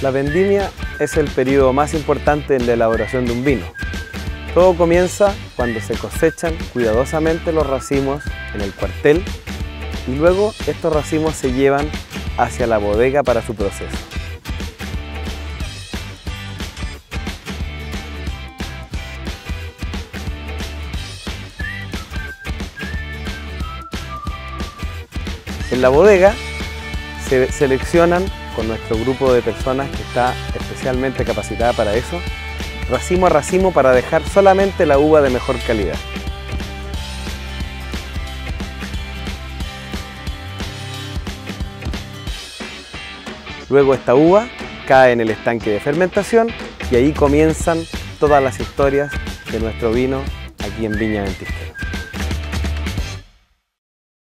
La vendimia es el periodo más importante en la elaboración de un vino. Todo comienza cuando se cosechan cuidadosamente los racimos en el cuartel y luego estos racimos se llevan hacia la bodega para su proceso. En la bodega se seleccionan con nuestro grupo de personas que está especialmente capacitada para eso, racimo a racimo para dejar solamente la uva de mejor calidad. Luego esta uva cae en el estanque de fermentación y ahí comienzan todas las historias de nuestro vino aquí en Viña Ventisquera.